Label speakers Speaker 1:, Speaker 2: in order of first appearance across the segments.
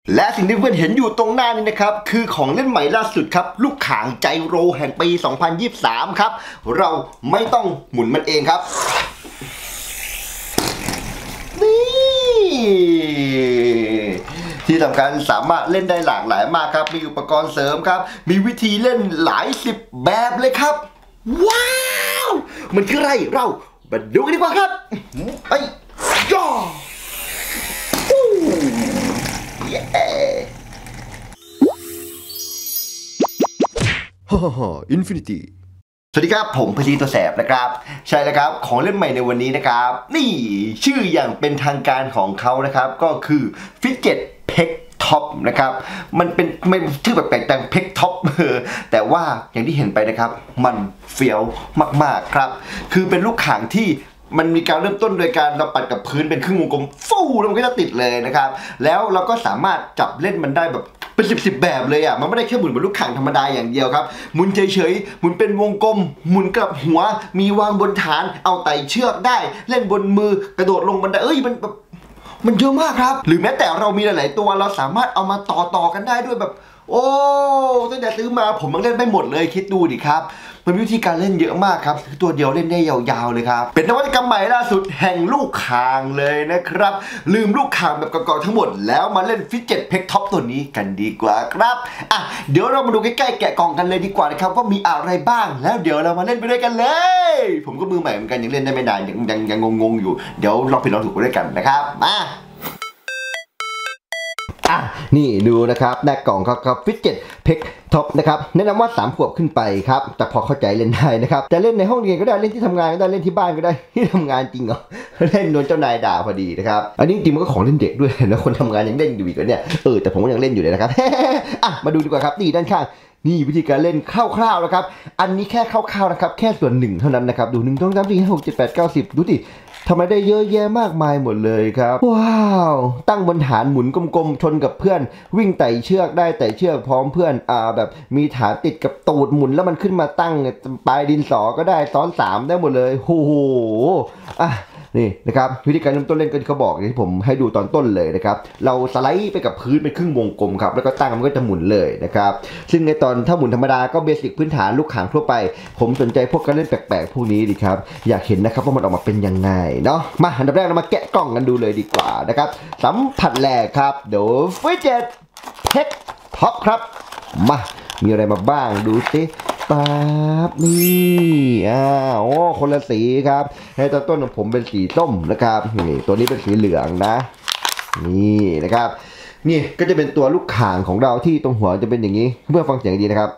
Speaker 1: และสิ่งที่เพื่อนเห็นอยู่ตรงหน้านี้นะครับคือของเล่นใหม่ล่าสุดครับลูกข่างไจโรแห่งปี 2023 ครับเราไม่ต้องหมุนมันเองครับนี่ที่สำคัญสามารถเล่นได้หลากหลายมากครับมีอุปกรณ์เสริมครับมีวิธีเล่นหลายสิบแบบเลยครับว้าวมันคืออะไรเรามาดูกันดีกว่าครับไอ้ย่อฮ่าอินฟินิตี้สวัสดีครับผมพจีตัวแสบนะครับใช่แล้วครับของเล่นใหม่ในวันนี้นะครับนี่ชื่ออย่างเป็นทางการของเขานะครับก็คือฟิตเจ็ตเพ็กท็อปนะครับมันเป็นไม่ชื่อแปลกๆแต่เพ็กท็อปแต่ว่าอย่างที่เห็นไปนะครับมันเฟี้ยวมากๆครับคือเป็นลูกข่างที่มันมีการเริ่มต้นโดยการเราปัดกับพื้นเป็นครึ่งวงกลมฟูแล้วมันก็จะติดเลยนะครับแล้วเราก็สามารถจับเล่นมันได้แบบเป็นสิบแบบเลยอ่ะมันไม่ได้แค่หมุนเป็นลูกข่างธรรมดาอย่างเดียวครับหมุนเฉยๆหมุนเป็นวงกลมหมุนกลับหัวมีวางบนฐานเอาไต่เชือกได้เล่นบนมือกระโดดลงบันไดมันเยอะมากครับหรือแม้แต่เรามีหลายๆตัวเราสามารถเอามาต่อกันได้ด้วยแบบโอ้ตั้งแต่ซื้อมาผมยังเล่นไม่หมดเลยคิดดูดิครับมันมีวิธีการเล่นเยอะมากครับตัวเดียวเล่นได้ยาวๆเลยครับเป็นนวัตกรรมใหม่ล่าสุดแห่งลูกข่างเลยนะครับลืมลูกข่างแบบเก่าๆทั้งหมดแล้วมาเล่นฟิตเจ็ตเพ็กท็อปตัวนี้กันดีกว่าครับอ่ะเดี๋ยวเรามาดูใกล้ๆแกะกล่องกันเลยดีกว่านะครับว่ามีอะไรบ้างแล้วเดี๋ยวเรามาเล่นไปด้วยกันเลยผมก็มือใหม่เหมือนกันยังเล่นได้ไม่นานยังงงๆอยู่เดี๋ยวลองผิดลองถูกไปด้วยกันนะครับมานี่ดูนะครับหน้ากล่องครับฟิตเจ็ตเพ็กท็อปนะครับแนะนำว่า3 ขวบขึ้นไปครับแต่พอเข้าใจเล่นได้นะครับจะเล่นในห้องเรียนก็ได้เล่นที่ทำงานก็ได้เล่นที่บ้านก็ได้ที่ทำงานจริงเหรอเล่นโดนเจ้านายด่าพอดีนะครับอันนี้จริงมันก็ของเล่นเด็กด้วยแล้วคนทำงานยังเล่นอยู่อีกเนี่ยแต่ผมก็ยังเล่นอยู่เลยนะครับมาดูดีกว่าครับนี่ด้านข้างนี่วิธีการเล่นคร่าวๆนะครับอันนี้แค่คร่าวๆนะครับแค่ส่วน1เท่านั้นนะครับดู1 2 3 4 5 6 7 8 9 10ดูดิทำไมได้เยอะแยะมากมายหมดเลยครับว้าวตั้งบนฐานหมุนกลมๆชนกับเพื่อนวิ่งไต่เชือกได้ไต่เชือกพร้อมเพื่อนแบบมีฐานติดกับตูดหมุนแล้วมันขึ้นมาตั้งปลายดินสอก็ได้ซ้อน3ได้หมดเลยโอ้โหนี่นะครับวิธีการเริ่มต้นเล่นก็เขาบอกที่ผมให้ดูตอนต้นเลยนะครับเราสไลด์ไปกับพื้นเป็นครึ่งวงกลมครับแล้วก็ตั้งมันก็จะหมุนเลยนะครับซึ่งในตอนถ้าหมุนธรรมดาก็เบสิกพื้นฐานลูกข่างทั่วไปผมสนใจพวกการเล่นแปลกๆพวกนี้ดิครับอยากเห็นนะครับว่ามันออกมาเป็นยังไงเนาะมาอันดับแรกเรามาแกะกล่องกันดูเลยดีกว่านะครับสัมผัสแรกครับเดี๋ยวฟิตเจ็ตเพ็กท็อปครับมามีอะไรมาบ้างดูสิปั๊บนี่โอ้คนละสีครับในตอนต้นของผมเป็นสีส้มนะครับนี่ตัวนี้เป็นสีเหลืองนะนี่นะครับนี่ก็จะเป็นตัวลูกข่างของเราที่ตรงหัวจะเป็นอย่างนี้เพื่อฟังเสียงดีนะครับ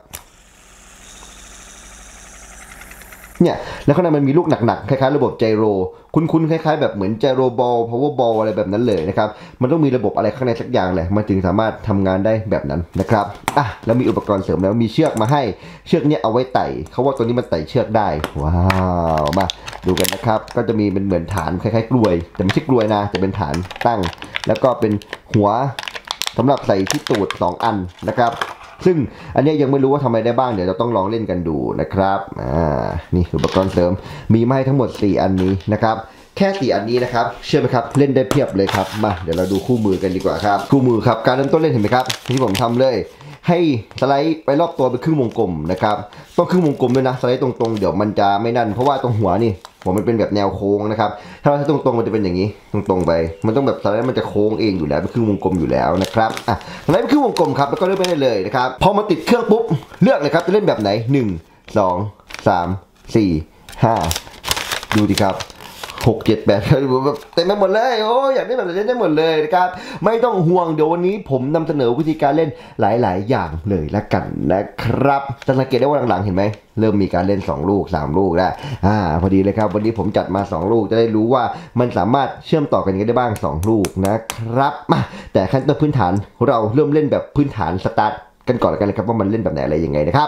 Speaker 1: เนี่ยแล้วข้างในมันมีลูกหนักๆคล้ายๆระบบไจโรคุ้นๆคล้ายๆแบบเหมือนไจโรบอลพาวเวอร์บอลอะไรแบบนั้นเลยนะครับมันต้องมีระบบอะไรข้างในสักอย่างแหละมันถึงสามารถทำงานได้แบบนั้นนะครับแล้วมีอุปกรณ์เสริมแล้วมีเชือกมาให้เชือกเนี้ยเอาไว้ไต่เขาว่าตัวนี้มันไต่เชือกได้ว้าวมาดูกันนะครับก็จะมีเป็นเหมือนฐานคล้ายๆกลวยแต่ไม่ใช่กลวยนะจะเป็นฐานตั้งแล้วก็เป็นหัวสำหรับใส่ที่ตูด2 อันนะครับซึ่งอันนี้ยังไม่รู้ว่าทำอะไรได้บ้างเดี๋ยวเราต้องลองเล่นกันดูนะครับนี่อุปกรณ์เสริมมีมาให้ทั้งหมด4 อันนี้นะครับแค่4 อันนี้นะครับเชื่อไหมครับเล่นได้เพียบเลยครับมาเดี๋ยวเราดูคู่มือกันดีกว่าครับคู่มือครับการเริ่มต้นเล่นเห็นไหมครับที่ผมทำเลยให้สไลด์ไปรอบตัวเป็นครึ่งวงกลมนะครับต้องครึ่งวงกลมด้วยนะสไลด์ตรงๆเดี๋ยวมันจะไม่นั่นเพราะว่าตรงหัวนี่ผมมันเป็นแบบแนวโค้งนะครับถ้าเราตรงๆมันจะเป็นอย่างนี้ตรงๆไปมันต้องแบบสไลด์มันจะโค้งเองอยู่แล้วเป็นครึ่งวงกลมอยู่แล้วนะครับสไลด์เป็นครึ่งวงกลมครับแล้วก็เลือกไปได้เลยนะครับพอมาติดเครื่องปุ๊บเลือกเลยครับจะเล่นแบบไหน1 2 3 4 5ดูดิครับ6 7 8แบบเต็มไปหมดเลยโอ้อยากได้แบบไหนเล่นได้หมดเลยนะครับไม่ต้องห่วงเดี๋ยววันนี้ผมนำเสนอวิธีการเล่นหลายๆอย่างเลยละกันนะครับจะสังเกตได้ว่าหลังๆเห็นไหมเริ่มมีการเล่น2 ลูก3 ลูกแล้วพอดีเลยครับวันนี้ผมจัดมา2 ลูกจะได้รู้ว่ามันสามารถเชื่อมต่อกันได้บ้าง2 ลูกนะครับแต่ขั้นต้นพื้นฐานเราเริ่มเล่นแบบพื้นฐานสตาร์ทกันก่อนกันเลยครับว่ามันเล่นแบบไหนอะไรยังไงนะครับ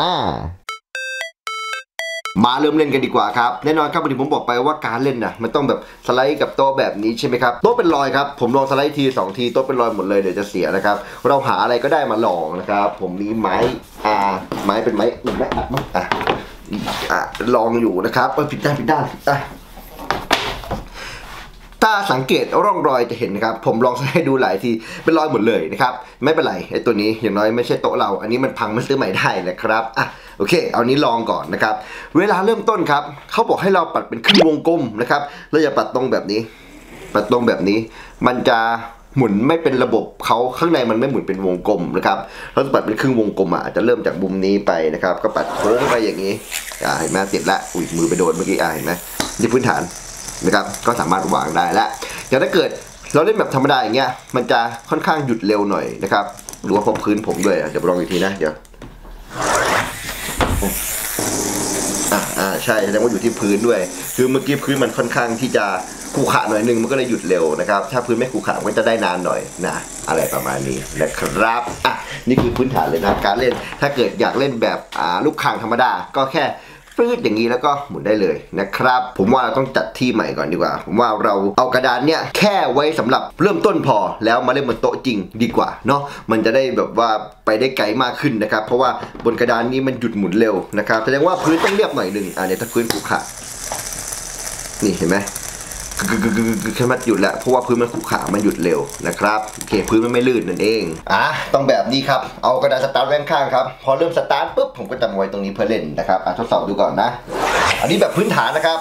Speaker 1: มาเริ่มเล่นกันดีกว่าครับแน่นอนครับวันนี้ผมบอกไปว่าการเล่นนะมันต้องแบบสไลด์กับโต๊ะแบบนี้ใช่ไหมครับโต๊ะเป็นรอยครับผมลองสไลด์ที2 ทีโต๊ะเป็นรอยหมดเลยเดี๋ยวจะเสียนะครับเราหาอะไรก็ได้มาลองนะครับผมมีไม้เป็นไม้อัดมั้งลองอยู่นะครับผิดด้านถ้าสังเกตร่องรอยจะเห็นนะครับผมลองให้ดูหลายทีเป็นรอยหมดเลยนะครับไม่เป็นไรไอ้ตัวนี้อย่างน้อยไม่ใช่โต๊ะเราอันนี้มันพังมันซื้อใหม่ได้นะครับโอเคเอานี้ลองก่อนนะครับเวลาเริ่มต้นครับเขาบอกให้เราปัดเป็นครึ่งวงกลมนะครับเราอย่าปัดตรงแบบนี้ปัดตรงแบบนี้มันจะหมุนไม่เป็นระบบเขาข้างในมันไม่หมุนเป็นวงกลมนะครับเราปัดเป็นครึ่งวงกลมอาจจะเริ่มจากมุมนี้ไปนะครับก็ปัดโค้งไปอย่างนี้เห็นไหมติดละอุ้ยมือไปโดนเมื่อกี้เห็นไหมนี่พื้นฐานนะครับก็สามารถวางได้แล้วอย่างถ้าเกิดเราเล่นแบบธรรมดาอย่างเงี้ยมันจะค่อนข้างหยุดเร็วหน่อยนะครับหรือว่าพบพื้นผมด้วยเดี๋ยวลองอีกทีนะเดี๋ยวใช่แสดงว่าอยู่ที่พื้นด้วยคือเมื่อกี้พื้นมันค่อนข้างที่จะขรุขระหน่อยนึงมันก็เลยหยุดเร็วนะครับถ้าพื้นไม่ขรุขระมันก็จะได้นานหน่อยนะอะไรประมาณนี้นะครับนี่คือพื้นฐานเลยนะการเล่นถ้าเกิดอยากเล่นแบบลูกข่างธรรมดาก็แค่ปืดอย่างนี้แล้วก็หมุนได้เลยนะครับผมว่าเราต้องจัดที่ใหม่ก่อนดีกว่าผมว่าเราเอากระดานเนี่ยแค่ไว้สำหรับเริ่มต้นพอแล้วมาเล่นบนโต๊ะจริงดีกว่าเนาะมันจะได้แบบว่าไปได้ไกลมากขึ้นนะครับเพราะว่าบนกระดานนี้มันหยุดหมุนเร็วนะครับแสดงว่าพื้นต้องเรียบหน่อยหนึ่งเนี่ยถ้าพื้นขรุขระนี่เห็นไหมแค่มันหยุดแล้วเพราะว่าพื้นมันขรุขระมันหยุดเร็วนะครับโอเคพื้นมันไม่ลื่นนั่นเองต้องแบบนี้ครับเอากระดานสตาร์ทไว้ข้างครับพอเริ่มสตาร์ทปุ๊บผมก็จะมาไว้ตรงนี้เพื่อเล่นนะครับทดสอบดูก่อนนะอันนี้แบบพื้นฐานนะครับ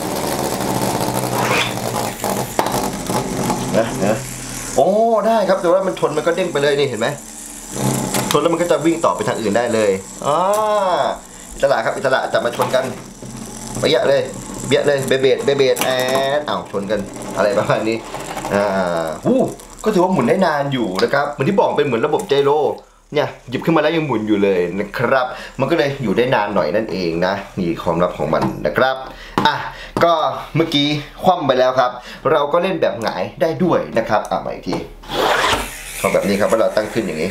Speaker 1: นะโอ้ได้ครับแต่ว่ามันชนมันก็เด้งไปเลยนี่เห็นไหมชนแล้วมันก็จะวิ่งต่อไปทางอื่นได้เลยอิสระครับอิสระจับมาชนกันไปเยอะเลยเบียดเลยเบเบดชนกันอะไรประมาณนี้ก็ถือว่าหมุนได้นานอยู่นะครับเหมือนที่บอกเป็นเหมือนระบบไจโรเนี่ยหยิบขึ้นมาแล้วยังหมุนอยู่เลยนะครับมันก็เลยอยู่ได้นานหน่อยนั่นเองนะนี่ความลับของมันนะครับก็เมื่อกี้คว่ำไปแล้วครับเราก็เล่นแบบหงายได้ด้วยนะครับมาอีกทีทำแบบนี้ครับเวลาตั้งขึ้นอย่างนี้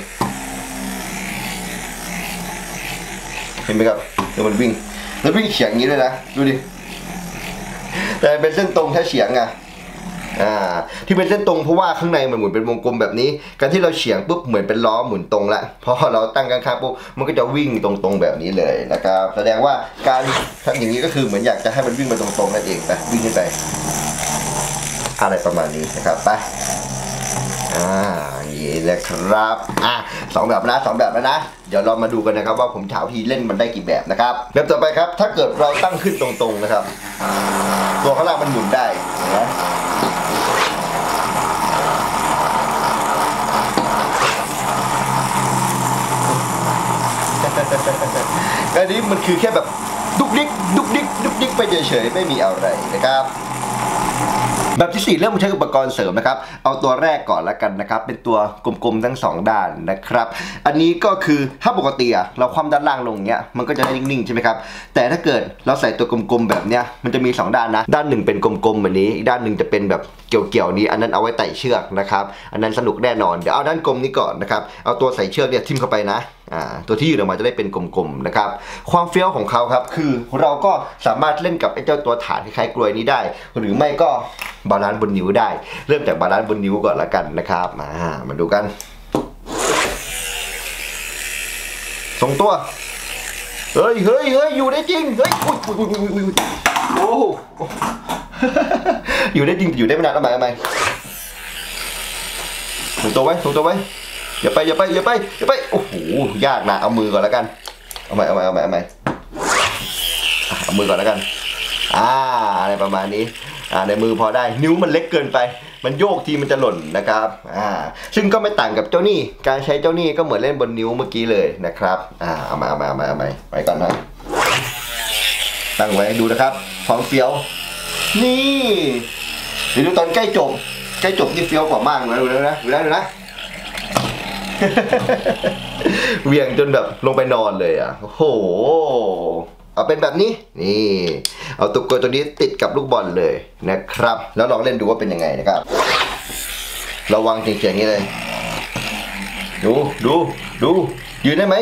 Speaker 1: เห็นไหมครับเดี๋ยวมันวิ่งแล้ววิ่งเฉียงอย่างนี้เลยนะดูดิแต่เป็นเส้นตรงถ้าเฉียงที่เป็นเส้นตรงเพราะว่าข้างในมันหมุนเป็นวงกลมแบบนี้การที่เราเฉียงปุ๊บเหมือนเป็นล้อหมุนตรงละพอเราตั้งข้างๆปุ๊บมันก็จะวิ่งตรงๆแบบนี้เลยนะครับแสดงว่าการทำอย่างนี้ก็คือเหมือนอยากจะให้มันวิ่งมาตรงๆนั่นเองไปวิ่งขึ้นไปอะไรประมาณนี้นะครับไปอย่างนี้นะครับสองแบบแล้วนะเดี๋ยวเรามาดูกันนะครับว่าผมถามทีเล่นมันได้กี่แบบนะครับแบบต่อไปครับถ้าเกิดเราตั้งขึ้นตรงๆนะครับตัวข้างล่างมันหมุนได้นะอันนี้มันคือแค่แบบดุกดิกไปเฉยๆไม่มีอะไรนะครับแบบที่4เริ่มใช้อุปกรณ์เสริมนะครับเอาตัวแรกก่อนละกันนะครับเป็นตัวกลมๆทั้ง2ด้านนะครับอันนี้ก็คือถ้าปกติเราคว่ำด้านล่างลงเนี้ยมันก็จะได้นิ่งๆใช่ไหมครับแต่ถ้าเกิดเราใส่ตัวกลมๆแบบเนี้ยมันจะมี2ด้านนะด้านหนึ่งเป็นกลมๆแบบนี้อีกด้านหนึ่งจะเป็นแบบเกี่ยวๆนี้อันนั้นเอาไว้ไต่เชือกนะครับอันนั้นสนุกแน่นอนเดี๋ยวเอาด้านกลมนี้ก่อนนะครับเอาตัวใส่เชือกเนี่ยทิ่มเข้าไปนะตัวที่ยืดออกมาจะได้เป็นกลมๆนะครับความเฟี้ยวของเขาครับคือเราก็สามารถเล่นกับไอ้เจ้าตัวฐานคล้ายๆกลวยนี้ได้หรือไม่ก็บาลานซ์บนนิ้วได้เริ่มจากบาลานซ์บนนิ้วก่อนละกันนะครับมาดูกันทรงตัวเฮ้ยอยู่ได้จริงเฮ้ยโอ้อยู่ได้จริงอยู่ได้ไม่นานทำไมทรงตัวไว้อย่าไปโอ้โหยากนะเอามือก่อนแล้วกันเอาใหม่เอามือก่อนแล้วกันอะไรประมาณนี้ในมือพอได้นิ้วมันเล็กเกินไปมันโยกทีมันจะหล่นนะครับซึ่งก็ไม่ต่างกับเจ้านี่การใช้เจ้านี่ก็เหมือนเล่นบนนิ้วเมื่อกี้เลยนะครับเอามาไปก่อนนะตั้งไว้ดูนะครับของเฟี้ยวนี่เดี๋ยวดูตอนใกล้จบนี่เฟี้ยวกว่ามากนะดูนะเวียงจนแบบลงไปนอนเลยโอ้โหเอาเป็นแบบนี้นี่เอาตุ๊กตาตัวนี้ติดกับลูกบอลเลยนะครับแล้วลองเล่นดูว่าเป็นยังไงนะครับระวังเฉียงๆนี้เลยดูยืนได้ไหม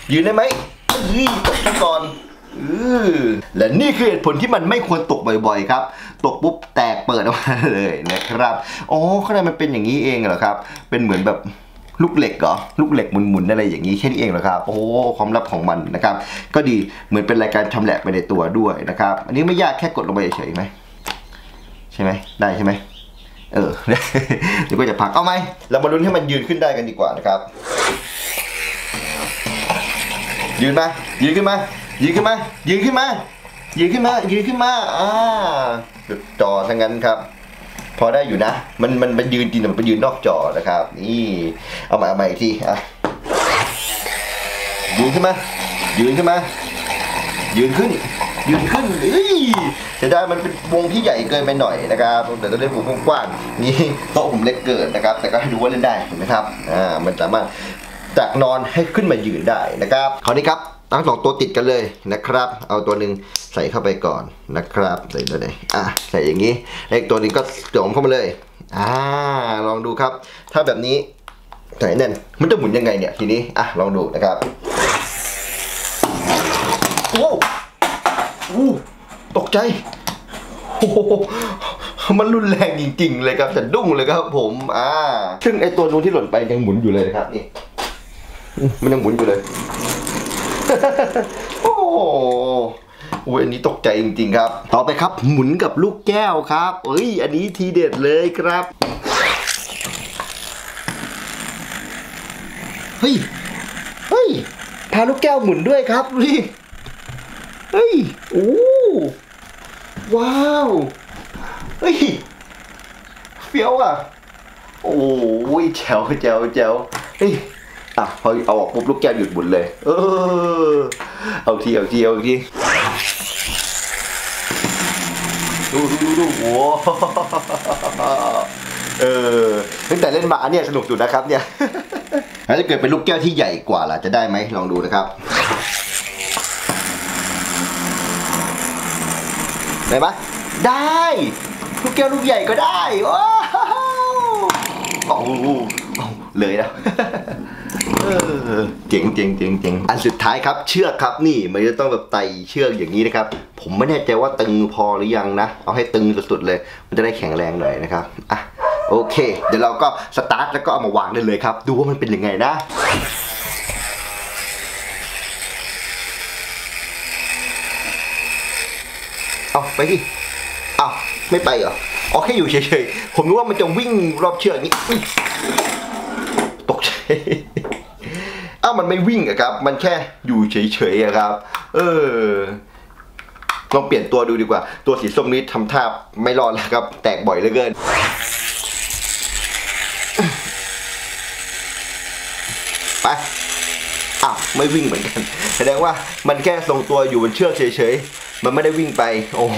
Speaker 1: ตกก่อนและนี่คือเหตุผลที่มันไม่ควรตกบ่อยๆครับตกปุ๊บแตกเปิดออกมาเลยนะครับข้างในมันเป็นอย่างนี้เองเหรอครับเป็นเหมือนแบบลูกเหล็กเหรอลูกเหล็กหมุนๆอะไรอย่างนี้แค่นี้เองเหรอครับความลับของมันนะครับก็ดีเหมือนเป็นรายการชำแหละไปในตัวด้วยนะครับอันนี้ไม่ยากแค่กดลงไปเฉยๆไหมใช่ไหมได้ใช่ไหมเดี๋ยวก็จะพักเอาไหมเรามาลุ้นให้มันยืนขึ้นได้กันดีกว่านะครับยืนมายืนขึ้นมายืนขึ้นมายืนขึ้นมายืนขึ้นมายืนขึ้นมาจอทั้งนั้นครับพอได้อยู่นะมันยืนจริงแต่มันไปยืนนอกจอนะครับนี่เอาใหม่อีกทียืนขึ้นมายืนขึ้นมายืนขึ้นจะได้มันเป็นวงที่ใหญ่เกินไปหน่อยนะครับแต่ต้องเล่นวงกว้างนี่โต๊ะผมเล็กเกินนะครับแต่ก็ให้ดูว่าเล่นได้เห็นไหมครับมันสามารถจากนอนให้ขึ้นมายืนได้นะครับคราวนี้ครับตั้ง2ตัวติดกันเลยนะครับเอาตัวหนึ่งใส่เข้าไปก่อนนะครับใส่ตัวไหนใส่อย่างนี้อีกตัวนึงก็จมเข้ามาเลยลองดูครับถ้าแบบนี้ใส่แน่นมันจะหมุนยังไงเนี่ยทีนี้ลองดูนะครับโอ้ตกใจโอ้มันรุนแรงจริงๆเลยครับจะดุ้งเลยครับผมซึ่งไอตัวนู้นที่หล่นไปยังหมุนอยู่เลยนะครับนี่มันยังหมุนอยู่เลยโอ้อันนี้ตกใจจริงๆครับต่อไปครับหมุนกับลูกแก้วครับอันนี้ทีเด็ดเลยครับเฮ้ยพาลูกแก้วหมุนด้วยครับนี่ว้าวเฟี้ยวโอ้ยแจ๋วพอเอาออกปุ๊บลูกแก้วหยุดหมุนเลยเอาทีดูโอ้ตั้งแต่เล่นมาเนี่ยสนุกสุดนะครับเนี่ยถ้าเกิดเป็นลูกแก้วที่ใหญ่กว่าล่ะจะได้ไหมลองดูนะครับได้ไหมได้ลูกแก้วลูกใหญ่ก็ได้เลยนะเจ๋งอันสุดท้ายครับเชือกครับนี่มันจะต้องแบบไต่เชือกอย่างนี้นะครับผมไม่แน่ใจว่าตึงพอหรือยังนะเอาให้ตึงสุดๆเลยมันจะได้แข็งแรงหน่อยนะครับโอเคเดี๋ยวเราก็สตาร์ทแล้วก็เอามาวางได้เลยครับดูว่ามันเป็นยังไงนะเอาไปดิไม่ไปเหรอแค่อยู่เฉยๆผมนึกว่ามันจะวิ่งรอบเชือกนี้ตกใจมันไม่วิ่งครับมันแค่อยู่เฉยๆครับลองเปลี่ยนตัวดูดีกว่าตัวสีส้มนี้ทำท่าไม่รอดแล้วครับแตกบ่อยเหลือเกินไปไม่วิ่งเหมือนกันแสดงว่ามันแค่ทรงตัวอยู่บนเชือกเฉยๆมันไม่ได้วิ่งไปโอ้โห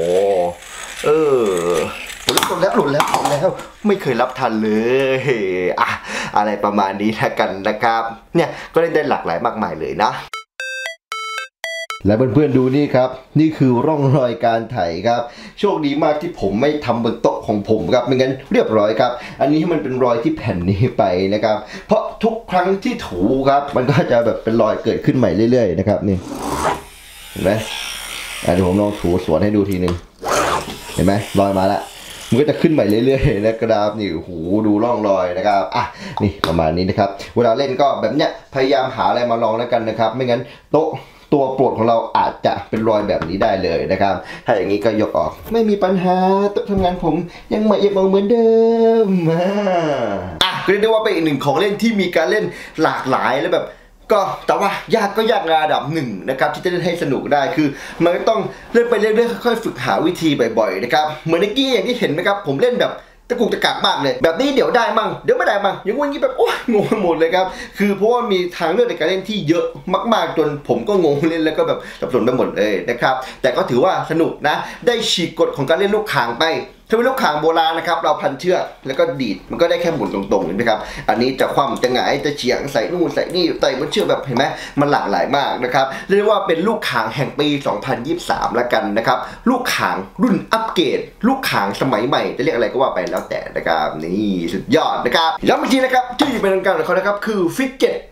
Speaker 1: หลุดแล้วไม่เคยรับทันเลยอะไรประมาณนี้แล้วกันนะครับเนี่ยก็เล่นได้หลากหลายมากมายเลยนะและเพื่อนๆดูนี่ครับนี่คือร่องรอยการไถครับโชคดีมากที่ผมไม่ทำบนโต๊ะของผมครับไม่งั้นเรียบร้อยครับอันนี้มันเป็นรอยที่แผ่นนี้ไปนะครับเพราะทุกครั้งที่ถูครับมันก็จะแบบเป็นรอยเกิดขึ้นใหม่เรื่อยๆนะครับนี่เห็นไหมเดี๋ยวผมลองถูสวนให้ดูทีนึงเห็นไหมรอยมาแล้วมันก็จะขึ้นใหม่เรื่อยๆนะครับนี่หูดูร่องรอยนะครับนี่ประมาณนี้นะครับเวลาเล่นก็แบบเนี้ยพยายามหาอะไรมาลองแล้วกันนะครับไม่งั้นโต๊ะตัวโปรดของเราอาจจะเป็นรอยแบบนี้ได้เลยนะครับถ้าอย่างนี้ก็ยกออกไม่มีปัญหาโต๊ะทำงานผมยังใหม่ยังเหมือนเดิมก็เรียกได้ว่าเป็นอีกหนึ่งของเล่นที่มีการเล่นหลากหลายและแบบก็แต่ว่ายากก็ยากระดับหนึ่งนะครับที่จะเล่นให้สนุกได้คือมันก็ต้องเล่นไปเรื่อยๆค่อยๆฝึกหาวิธีบ่อยๆนะครับเหมือนเมื่อกี้อย่างที่เห็นไหมครับผมเล่นแบบตะกุกตะกักมากเลยแบบนี้เดี๋ยวได้มั่งเดี๋ยวไม่ได้มั่งอย่างงี้แบบโอ้ยงงหมดเลยครับคือเพราะว่ามีทางเลือกในการเล่นที่เยอะมากๆจนผมก็งงเล่นแล้วก็แบบสับสนไปหมดเลยนะครับแต่ก็ถือว่าสนุกนะได้ฉีกกฎของการเล่นลูกข่างไปถ้าเป็นลูกข่างโบราณนะครับเราพันเชือกแล้วก็ดีดมันก็ได้แค่หมุนตรงๆเห็นไหมครับอันนี้จะคว่ำจะหงายจะเฉียงใส่นู่นใส่นี่ไต่บนเชือกแบบเห็นไหมมันหลากหลายมากนะครับเรียกว่าเป็นลูกข่างแห่งปี 2023 ละกันนะครับลูกข่างรุ่นอัปเกรดลูกข่างสมัยใหม่จะเรียกอะไรก็ว่าไปแล้วแต่นะครับนี่สุดยอดนะครับย้ำอีกทีนะครับที่เป็นทางการของเขานะครับคือฟิกเก็ตเพกท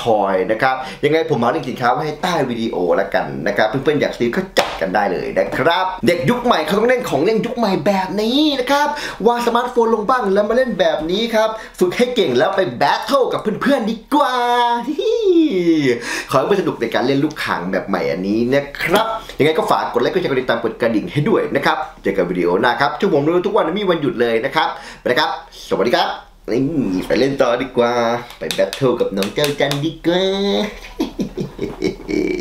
Speaker 1: ทอยนะครับยังไงผมมาลิงก์สินค้าไว้ให้ใต้วิดีโอแล้วกันนะครับเพื่อนๆอยากซื้อก็จัดกันได้เลยนะครับเด็กยุคใหม่เขาต้องเล่นของเล่นยุคใหม่แบบนี้นะครับวางสมาร์ทโฟนลงบ้างแล้วมาเล่นแบบนี้ครับฝึกให้เก่งแล้วไปแบทเทิลกับเพื่อนๆดีกว่าขอให้เพื่อนสนุกในการเล่นลูกข่างแบบใหม่อันนี้นะครับยังไงก็ฝากกดไลค์กดแชร์กดติดตามกดกระดิ่งให้ด้วยนะครับเจอกันวิดีโอหน้าครับชั่วโมงนึงทุกวันไม่มีวันหยุดเลยนะครับไปนะครับสวัสดีครับนี่ไปเล่นต่อดีกว่าไปแบทเทิลกับน้องเจ้าจันดีกว่า